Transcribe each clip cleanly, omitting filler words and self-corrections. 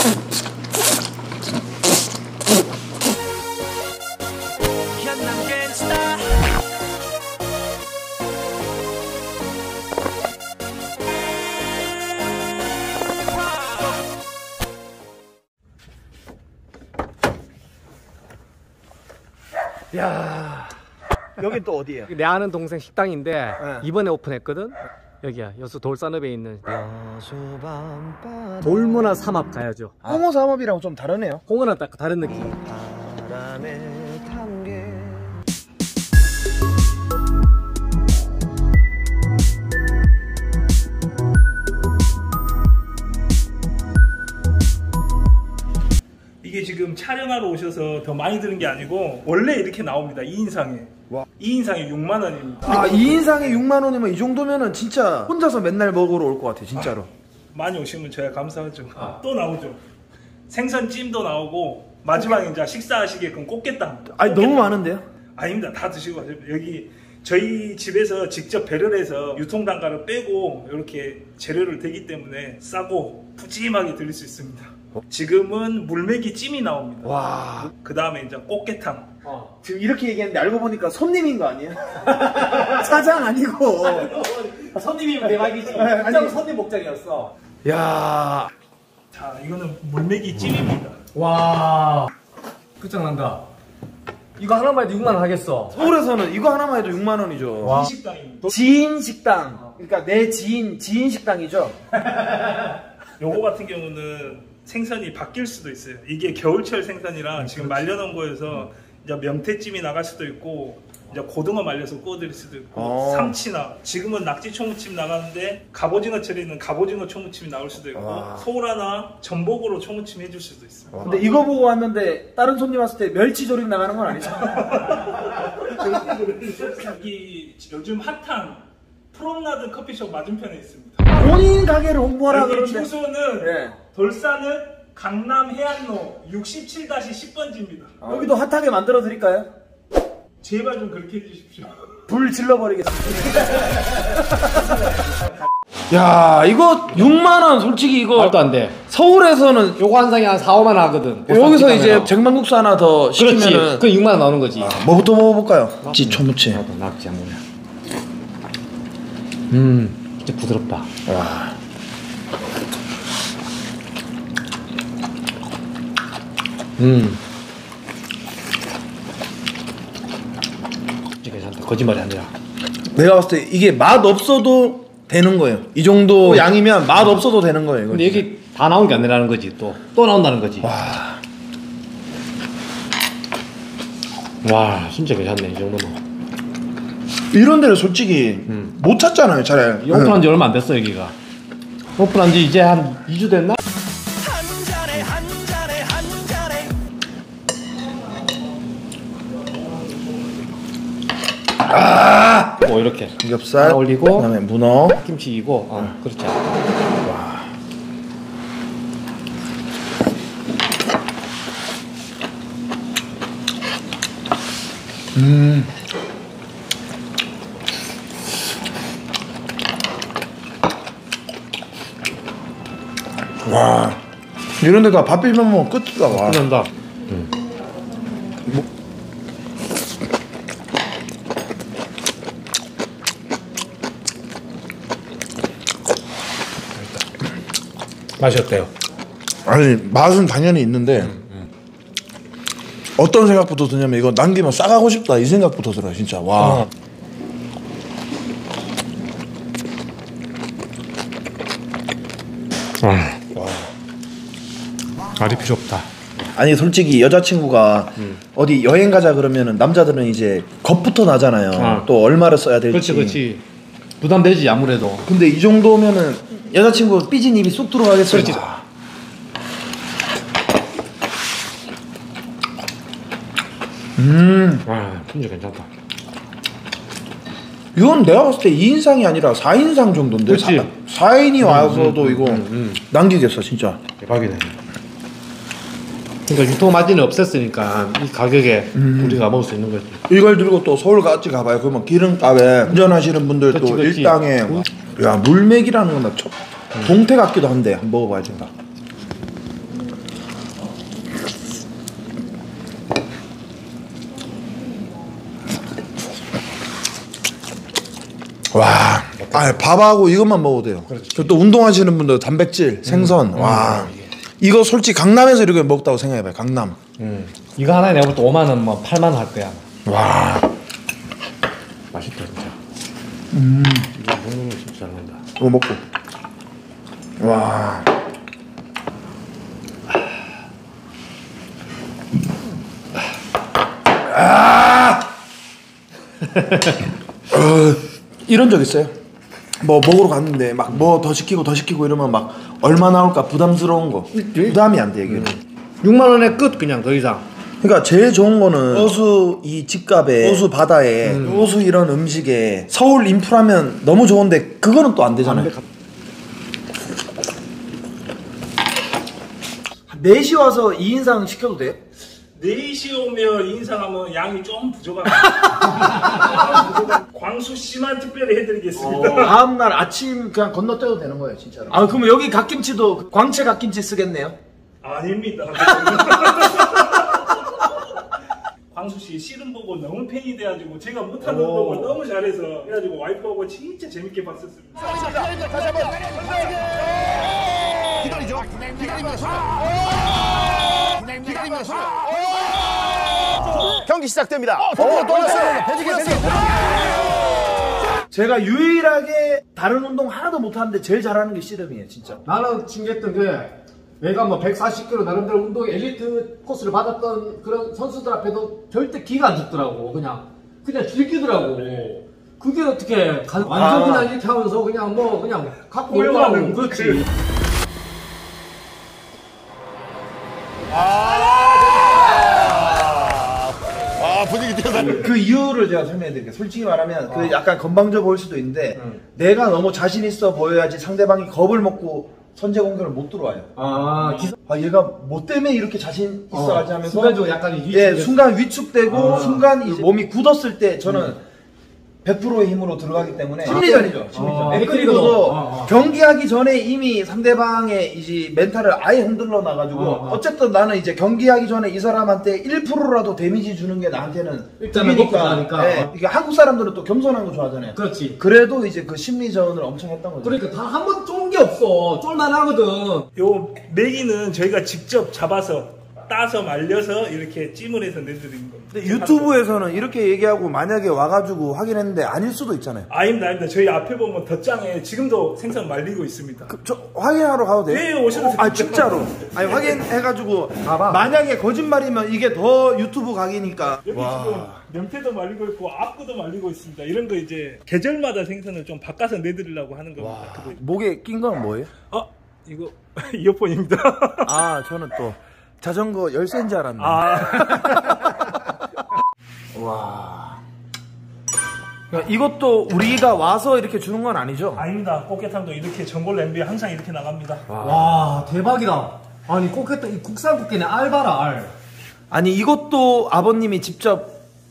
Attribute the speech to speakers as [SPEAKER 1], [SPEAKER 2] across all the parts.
[SPEAKER 1] 야, 여긴 또 어디예요?
[SPEAKER 2] 내 아는 동생 식당인데
[SPEAKER 1] 네.
[SPEAKER 2] 이번에 오픈했거든. 여기야, 여수 돌산읍에 있는 돌문화 삼합 가야죠.
[SPEAKER 1] 홍어 삼합이랑 좀 다르네요.
[SPEAKER 2] 홍어는 딱 다른 느낌.
[SPEAKER 1] 바람에 담겨.
[SPEAKER 3] 이게 지금 촬영하러 오셔서 더 많이 드는 게 아니고 원래 이렇게 나옵니다. 2인상에.
[SPEAKER 1] 와.
[SPEAKER 3] 2인상에 6만 원입니다.
[SPEAKER 1] 아, 2인상에 6만 원이면 이 정도면은 진짜 혼자서 맨날 먹으러 올 것 같아, 진짜로.
[SPEAKER 3] 많이 오시면 저야 감사하죠. 또 나오죠. 생선찜도 나오고 마지막에 이제 식사하시게끔 꽃게탕.
[SPEAKER 1] 아니, 너무 많은데요?
[SPEAKER 3] 아닙니다. 다 드시고 가세요. 여기 저희 집에서 직접 배를 해서 유통단가를 빼고 이렇게 재료를 대기 때문에 싸고 푸짐하게 드릴 수 있습니다. 지금은 물메기 찜이 나옵니다.
[SPEAKER 1] 와.
[SPEAKER 3] 그 다음에 이제 꽃게탕.
[SPEAKER 1] 지금 이렇게 얘기했는데 알고 보니까 손님인 거 아니에요? 사장 아니고.
[SPEAKER 2] 손님이면 대박이지.
[SPEAKER 1] 아니,
[SPEAKER 2] 손님 목장이었어.
[SPEAKER 1] 야.
[SPEAKER 3] 자, 이거는 물메기 찜입니다.
[SPEAKER 2] 와, 끝장난다. 이거 하나만 해도 6만 원 하겠어.
[SPEAKER 1] 서울에서는 이거 하나만 해도 6만 원이죠.
[SPEAKER 2] 와.
[SPEAKER 3] 이 식당입니다.
[SPEAKER 1] 지인 식당. 그러니까 내 지인 식당이죠.
[SPEAKER 3] 요거 같은 경우는 생선이 바뀔 수도 있어요. 이게 겨울철 생선이라 지금 말려놓은 거여서 이제 명태찜이 나갈 수도 있고 이제 고등어 말려서 구워드릴 수도 있고 삼치나 지금은 낙지 초무침 나가는데 갑오징어철에는 갑오징어 초무침이 나올 수도 있고 소라나 전복으로 초무침 해줄 수도 있어요.
[SPEAKER 1] 근데 이거 보고 왔는데 다른 손님 왔을 때 멸치조림 나가는 건 아니죠?
[SPEAKER 3] 여기 요즘 핫한 프롬나드 커피숍 맞은편에 있습니다.
[SPEAKER 1] 본인 가게를 홍보하라
[SPEAKER 3] 여기
[SPEAKER 1] 그러는데.
[SPEAKER 3] 주소는
[SPEAKER 1] 네.
[SPEAKER 3] 돌산은 강남 해안로 67-10번지입니다.
[SPEAKER 1] 여기도 핫하게 만들어 드릴까요?
[SPEAKER 3] 제발 좀 그렇게 해주십시오.
[SPEAKER 1] 불 질러버리겠습니다. 야, 이거 6만 원 솔직히 이거
[SPEAKER 2] 말도 안 돼.
[SPEAKER 1] 서울에서는
[SPEAKER 2] 요거 한 상이 한 4, 5만 원 하거든.
[SPEAKER 1] 여기서 이제 쟁반국수 하나 더 시키면은
[SPEAKER 2] 그 6만 원 나오는 거지.
[SPEAKER 1] 뭐부터 먹어볼까요? 낙지 초무침.
[SPEAKER 2] 나도 낙지 한 번에. 진짜 부드럽다.
[SPEAKER 1] 와.
[SPEAKER 2] 진짜 괜찮다. 거짓말이 아니라.
[SPEAKER 1] 내가 봤을 때 이게 맛 없어도 되는 거예요. 이 정도 양이면 맛 없어도 되는 거예요. 이거.
[SPEAKER 2] 근데 여기 다 나온 게 아니라는 거지. 또 나온다는 거지. 와, 진짜 괜찮네. 이 정도면.
[SPEAKER 1] 이런 데를 솔직히 못 찾잖아요, 잘.
[SPEAKER 2] 오픈한 지 얼마 안 됐어, 여기가. 오픈한 지 이제 한 2주 됐나? 뭐 이렇게
[SPEAKER 1] 삼겹살
[SPEAKER 2] 올리고
[SPEAKER 1] 그다음에 문어
[SPEAKER 2] 김치이고 그렇지.
[SPEAKER 1] 와. 와. 이런 데다 밥 비벼 먹으면 끝이다. 와.
[SPEAKER 2] 끝난다. 맛이 어때요?
[SPEAKER 1] 아니, 맛은 당연히 있는데 어떤 생각부터 드냐면 이거 남기면 싸가고 싶다 이 생각부터 들어요, 진짜. 와.
[SPEAKER 2] 와. 말이 필요 없다.
[SPEAKER 1] 아니, 솔직히 여자친구가 어디 여행 가자 그러면은 남자들은 이제 겁부터 나잖아요. 또 얼마를 써야 될지.
[SPEAKER 2] 그렇지. 부담되지 아무래도.
[SPEAKER 1] 근데 이 정도면은 여자친구 삐진 입이 쑥 들어가겠어요.
[SPEAKER 2] 그렇지. 와, 진짜 괜찮다.
[SPEAKER 1] 이건 내가 봤을 때 2인상이 아니라 4인상 정도인데.
[SPEAKER 2] 그렇지.
[SPEAKER 1] 4인이 와서도 이거 남기겠어, 진짜.
[SPEAKER 2] 대박이네. 그러니까 유통 마진을 없앴으니까 이 가격에 우리가 먹을 수 있는 거지.
[SPEAKER 1] 이걸 들고 또 서울 같이 가봐요. 그러면 기름값에 운전하시는 분들 또
[SPEAKER 2] 그렇지.
[SPEAKER 1] 일당에 야, 물맥이라는 건 나 동태 같기도 한데 한번 먹어봐야 된다. 와, 밥하고 이것만 먹어도 돼요. 또 운동하시는 분들 단백질, 생선, 와, 이거 솔직히 강남에서 이렇게 먹다고 생각해봐요. 강남.
[SPEAKER 2] 이거 하나에 내가 볼 때 5만 원, 뭐 8만 원 할 거야.
[SPEAKER 1] 와,
[SPEAKER 2] 맛있다 진짜. 이거 먹는 거 진짜 잘 나온다.
[SPEAKER 1] 이거 먹고. 와. 이런 적 있어요? 뭐 먹으러 갔는데 막 뭐 더 시키고 이러면 막 얼마 나올까 부담스러운 거. 부담이 안 돼 이게.
[SPEAKER 2] 6만 원에 끝 그냥 더 이상.
[SPEAKER 1] 그러니까 제일 좋은 거는 호수 이 집값에 호수 바다에 호수 이런 음식에 서울 인프라면 너무 좋은데 그거는 또 안 되잖아요. 4시 와서 2인상 시켜도 돼요?
[SPEAKER 3] 4시 오면 인상하면 양이 좀 부족합니다. 광수 씨만 특별히 해드리겠습니다.
[SPEAKER 1] 다음날 아침 그냥 건너뛰어도 되는 거예요 진짜로.
[SPEAKER 2] 아 그러면 여기 갓김치도 광채 갓김치 쓰겠네요?
[SPEAKER 3] 아닙니다. 광수 씨 씨름 보고 너무 팬이 돼가지고 제가 못하는 운동을 너무 잘해서 그래가지고 와이프하고 진짜 재밌게 봤었습니다.
[SPEAKER 4] 경기 시작됩니다.
[SPEAKER 1] 제가 유일하게 다른 운동 하나도 못하는데 제일 잘하는 게 씨름이에요 진짜.
[SPEAKER 2] 나는 신기했던 게 내가 뭐 140kg 나름대로 운동 엘리트 코스를 받았던 그런 선수들 앞에도 절대 기가 안 죽더라고. 그냥 즐기더라고. 그게 어떻게 완전 그냥 이렇게 하면서 그냥 갖고 올라가고 그렇지.
[SPEAKER 4] 분위기 뛰어나.
[SPEAKER 1] 그 이유를 제가 설명해 드릴게요. 솔직히 말하면 그 약간 건방져 보일 수도 있는데 내가 너무 자신 있어 보여야지 상대방이 겁을 먹고 선제 공격을 못 들어와요. 얘가 뭐 때문에 이렇게 자신 있어 하지 하면서
[SPEAKER 2] 순간적으로 약간
[SPEAKER 1] 순간 위축되고 순간 이제 몸이 굳었을 때 저는 100%의 힘으로 들어가기 때문에 심리전이죠. 심리전. 그리고도 경기하기 전에 이미 상대방의 이제 멘탈을 아예 흔들러 놔가지고 어쨌든 나는 이제 경기하기 전에 이 사람한테 1%라도 데미지 주는 게 나한테는
[SPEAKER 2] 일단이니까.
[SPEAKER 1] 네. 이게 한국 사람들은 또 겸손한 거 좋아하잖아요.
[SPEAKER 2] 그렇지.
[SPEAKER 1] 그래도 이제 그 심리전을 엄청 했던 거죠.
[SPEAKER 2] 그러니까 다 한 번 쫄은 게 없어. 쫄만하거든.
[SPEAKER 3] 요 메기는 저희가 직접 잡아서 따서 말려서 이렇게 찜을 해서 내드리는 겁니다.
[SPEAKER 1] 근데 유튜브에서는 이렇게 얘기하고 만약에 와가지고 확인했는데 아닐 수도 있잖아요.
[SPEAKER 3] 아닙니다. 저희 앞에 보면 덧장에 지금도 생선 말리고 있습니다.
[SPEAKER 1] 저 확인하러 가도 돼요?
[SPEAKER 3] 네, 오셔도 돼요.
[SPEAKER 1] 아 진짜로. 아니 확인해가지고 만약에 거짓말이면 이게 더 유튜브 각이니까.
[SPEAKER 3] 여기 지금 명태도 말리고 있고 앞구도 말리고 있습니다. 이런 거 이제 계절마다 생선을 좀 바꿔서 내드리려고 하는 겁니다.
[SPEAKER 1] 목에 낀 건 뭐예요?
[SPEAKER 3] 이거 이어폰입니다.
[SPEAKER 1] 아 저는 또 자전거 열쇠인 줄 알았네. 와. 그러니까 이것도 우리가 와서 이렇게 주는 건 아니죠?
[SPEAKER 3] 아닙니다. 꽃게탕도 이렇게 전골 냄비에 항상 이렇게 나갑니다.
[SPEAKER 2] 와 대박이다. 아니 꽃게탕 이 국산 꽃게네 알바라 알.
[SPEAKER 1] 아니 이것도 아버님이 직접.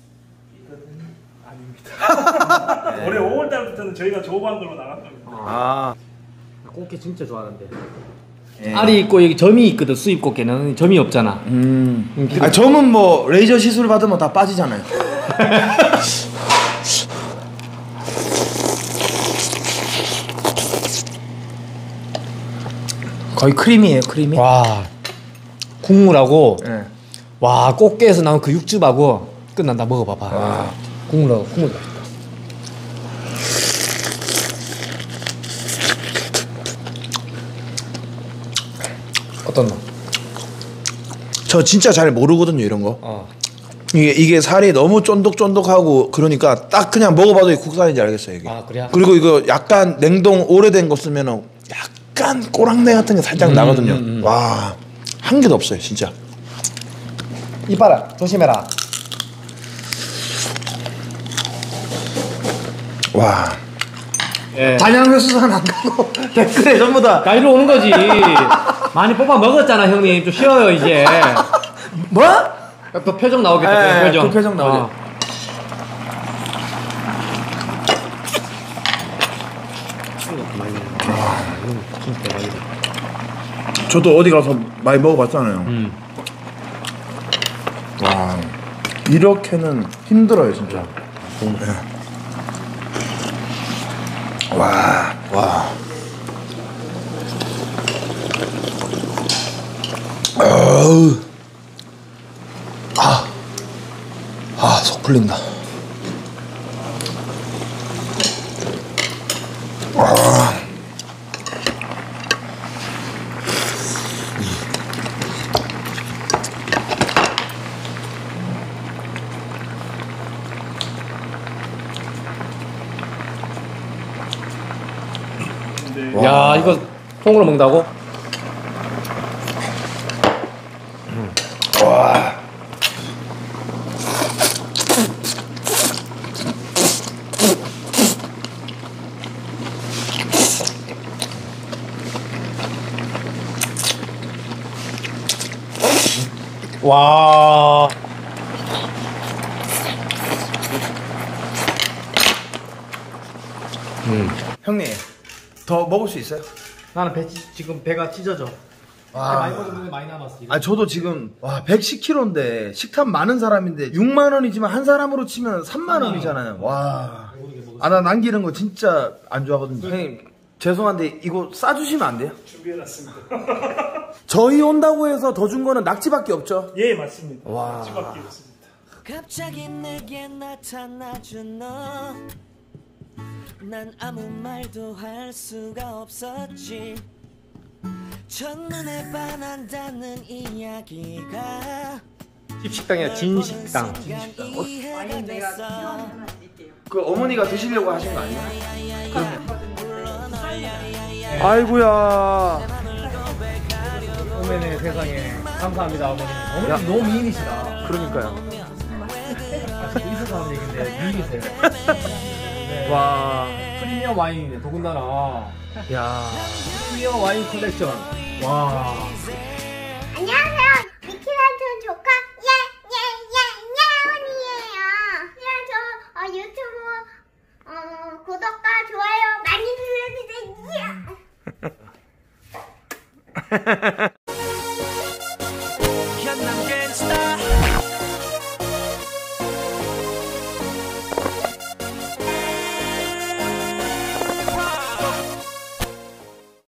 [SPEAKER 3] 아닙니다. 올해 5월달부터는 저희가 조업한 걸로 나갈 겁니다.
[SPEAKER 2] 꽃게 진짜 좋아하는데. 알이 있고 여기 점이 있거든. 수입 꽃게는 점이 없잖아.
[SPEAKER 1] 점은 뭐 레이저 시술 받으면 다 빠지잖아요. 거의 크림이에요, 크림이.
[SPEAKER 2] 와 국물하고
[SPEAKER 1] 네.
[SPEAKER 2] 와 꽃게에서 나온 그 육즙하고 끝난다. 먹어봐봐. 국물하고 국물 맛있다. 어떤 거?
[SPEAKER 1] 저 진짜 잘 모르거든요, 이런 거. 이게 살이 너무 쫀득쫀득하고 그러니까 딱 그냥 먹어봐도 국산인지 알겠어요, 이게.
[SPEAKER 2] 그래요?
[SPEAKER 1] 그리고 이거 약간 냉동 오래된 거 쓰면은 약간 꼬랑내 같은 게 살짝 나거든요. 와, 한 개도 없어요, 진짜.
[SPEAKER 2] 이봐라, 조심해라.
[SPEAKER 1] 와.
[SPEAKER 2] 예.
[SPEAKER 1] 단양회수산 안 가고 댓글에 전부 다
[SPEAKER 2] 나 이리로 오는 거지. 많이 뽑아 먹었잖아, 형님. 좀 쉬어요, 이제.
[SPEAKER 1] 뭐?
[SPEAKER 2] 또 표정 나오겠다.
[SPEAKER 1] 네, 그 표정 나오죠. 저도 어디 가서 많이 먹어봤잖아요. 와, 이렇게는 힘들어요, 진짜. 와. 속 풀린다.
[SPEAKER 3] 근데
[SPEAKER 2] 야, 이거 통으로 먹는다고? 와.
[SPEAKER 1] 형님, 더 먹을 수 있어요?
[SPEAKER 2] 나는 지금 배가 찢어져. 많이 먹었는데 많이 남았어. 이거.
[SPEAKER 1] 저도 지금 110kg인데 식탐 많은 사람인데 6만 원이지만 한 사람으로 치면 3만 원이잖아요. 와. 나 남기는 거 진짜 안 좋아하거든요. 형님, 죄송한데 이거 싸주시면 안 돼요?
[SPEAKER 3] 준비해놨습니다.
[SPEAKER 1] 저희 온다고 해서 더 준 거는 낙지밖에 없죠?
[SPEAKER 3] 예, 맞습니다.
[SPEAKER 1] 와.
[SPEAKER 3] 낙지밖에 없습니다.
[SPEAKER 5] 갑자기 내게 나타나준 너, 난 아무 말도 할 수가 없었지. 첫눈에 반한다는 이야기가
[SPEAKER 2] 집식당이야, 진식당.
[SPEAKER 5] 이해가 됐어.
[SPEAKER 1] 그 어머니가 드시려고 하신 거 아니에요? 아이고야.
[SPEAKER 2] 어머니 세상에 감사합니다. 어머니 너무 미인이시다.
[SPEAKER 1] 그러니까요.
[SPEAKER 2] 있어서 하는 얘기인데 미인이세요.
[SPEAKER 1] 와.
[SPEAKER 2] 프리미엄 와인이네. 더군다나
[SPEAKER 1] 야.
[SPEAKER 2] 프리미엄 와인 컬렉션. 와.
[SPEAKER 6] 안녕하세요. 미키란촌 조카 예예예예언니예요. 유튜브 구독과 좋아요 많이 눌러주세요.